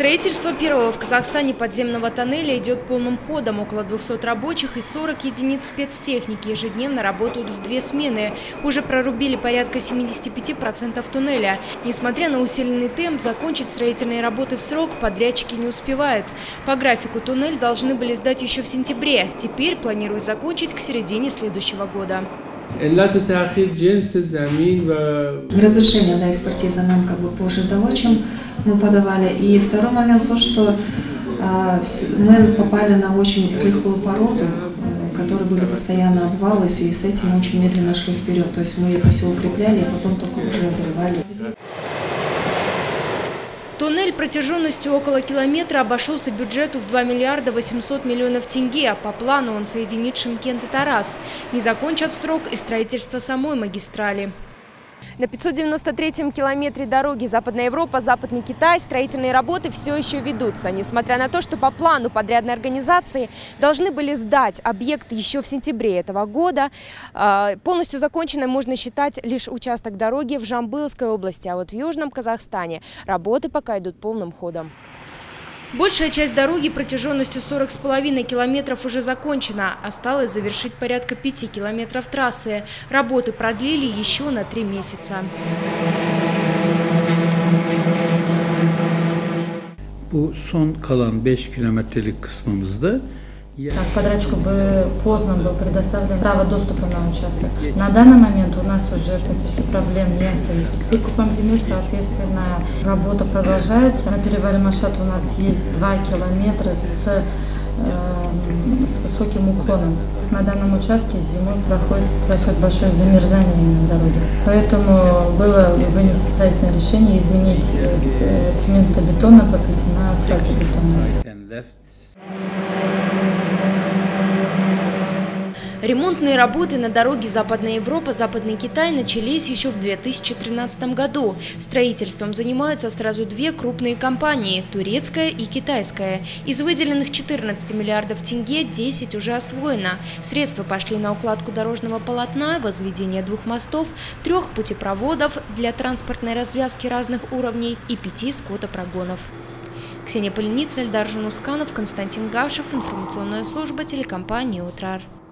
Строительство первого в Казахстане подземного тоннеля идет полным ходом. Около 200 рабочих и 40 единиц спецтехники ежедневно работают в 2 смены. Уже прорубили порядка 75% туннеля. Несмотря на усиленный темп, закончить строительные работы в срок подрядчики не успевают. По графику туннель должны были сдать еще в сентябре. Теперь планируют закончить к середине следующего года. Разрешение на экспертизу нам позже дало, чем мы подавали. И второй момент то, что мы попали на очень рыхлую породу, в которой были постоянно обвалы, и в связи с этим мы очень медленно шли вперед. То есть мы это все укрепляли, а потом только уже взрывали. Туннель протяженностью около километра обошелся бюджету в 2 миллиарда 800 миллионов тенге. По плану он соединит Шымкент и Тарас. Не закончат в срок и строительство самой магистрали. На 593-м километре дороги Западная Европа, Западный Китай строительные работы все еще ведутся. Несмотря на то, что по плану подрядной организации должны были сдать объект еще в сентябре этого года, полностью законченным можно считать лишь участок дороги в Жамбылской области. А вот в Южном Казахстане работы пока идут полным ходом. Большая часть дороги протяженностью 40,5 километров уже закончена. Осталось завершить порядка 5 километров трассы. Работы продлили еще на 3 месяца. Bu son kalan 5 kilometrelik kısmımızda подрядчику бы поздно был предоставлен право доступа на участок. На данный момент у нас уже практически проблем не остается. С выкупом земель, соответственно, работа продолжается. На перевале Машат у нас есть 2 километра с высоким уклоном. На данном участке зимой происходит большое замерзание именно дороги. Поэтому было вынесено правильное решение изменить цементно-бетонное покрытие на асфальтобетонное. Ремонтные работы на дороге Западная Европа, Западный Китай начались еще в 2013 году. Строительством занимаются сразу 2 крупные компании – турецкая и китайская. Из выделенных 14 миллиардов тенге 10 уже освоено. Средства пошли на укладку дорожного полотна, возведение 2 мостов, 3 путепроводов для транспортной развязки разных уровней и 5 скотопрогонов. Ксения Поляница, Эльдар Жунусканов, Константин Гавшев, информационная служба телекомпании «Утрар».